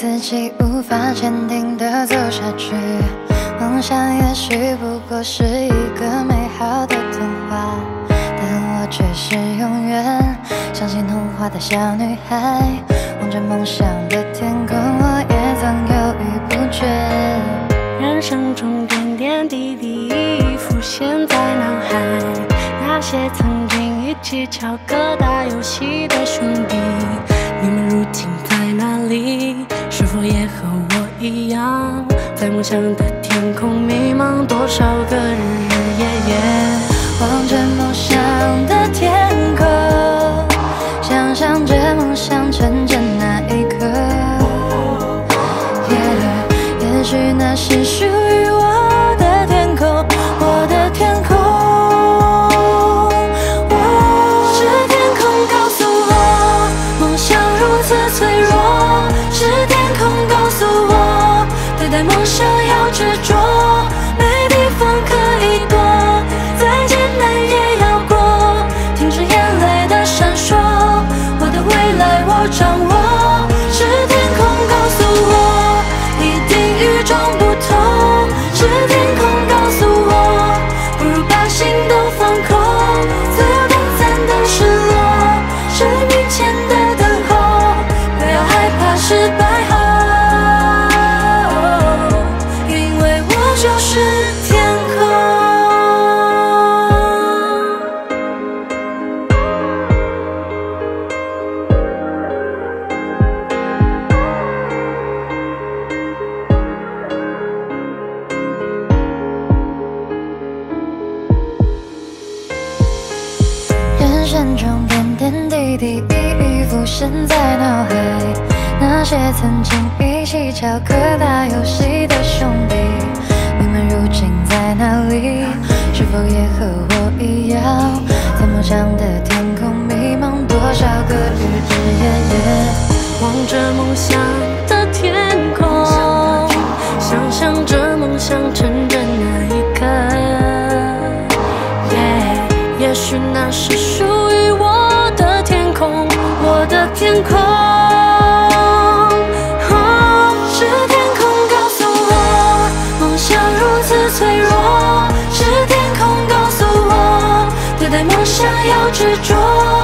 自己无法坚定地走下去。梦想也许不过是一个美好的童话，但我却是永远相信童话的小女孩。望着梦想的天空，我也曾犹豫不决。 人生中点点滴滴已浮现在脑海，那些曾经一起敲歌打游戏的兄弟，你们如今在哪里？是否也和我一样，在梦想的天空迷茫多少个日日夜夜？ 望着梦想的天空，想象着梦想成真那一刻。也许那是属于我的天空，我的天空。是天空告诉我，梦想如此脆弱。是天空告诉我，对待梦想要执着。没地方可以躲，再艰难也要过。停止眼泪的闪烁，我的未来我掌握。是天空告诉我，一定与众不同。是天空告诉我，不如把心都放空。自由短暂的失落，生命前的等候，不要害怕失败后，因为我就是天空。人生中点点滴滴一一浮现在脑海，那些曾经一起翘课打游戏的兄弟，你们如今在哪里？是否也和我一样，在梦想的天空迷茫多少个日日夜夜？ 望着梦想的天空，想象着梦想成真那一刻。也许那是属于我的天空，我的天空。是天空告诉我，梦想如此脆弱。是天空告诉我，对待梦想要执着。